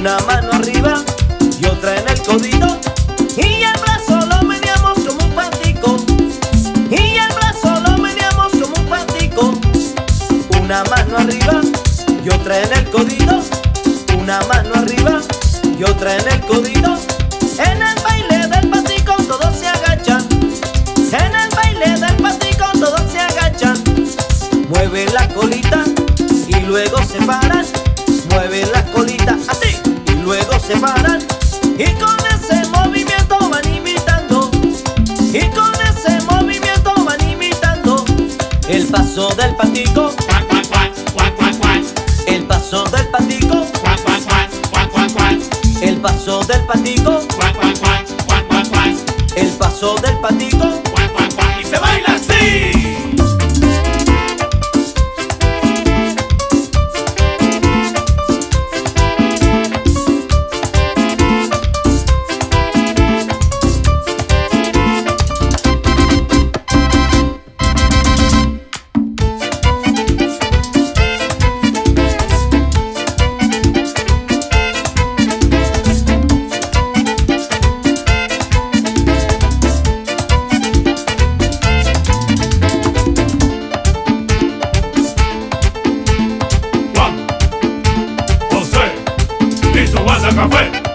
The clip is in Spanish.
una mano arriba y otra en el codito, y el brazo lo meneamos como un patico, y el brazo lo meneamos como un patico. Una mano arriba y otra en el codito, una mano arriba y otra en el codito. En el baile del patico todos se agachan, en el baile del patico todos se agachan. Mueven la colita y luego se paran, mueven la colita así y luego se paran. Y con ese movimiento van imitando, y con ese movimiento van imitando el paso del patico, el paso del patico, el paso del patico, el paso del patico. Y se baila así. Café.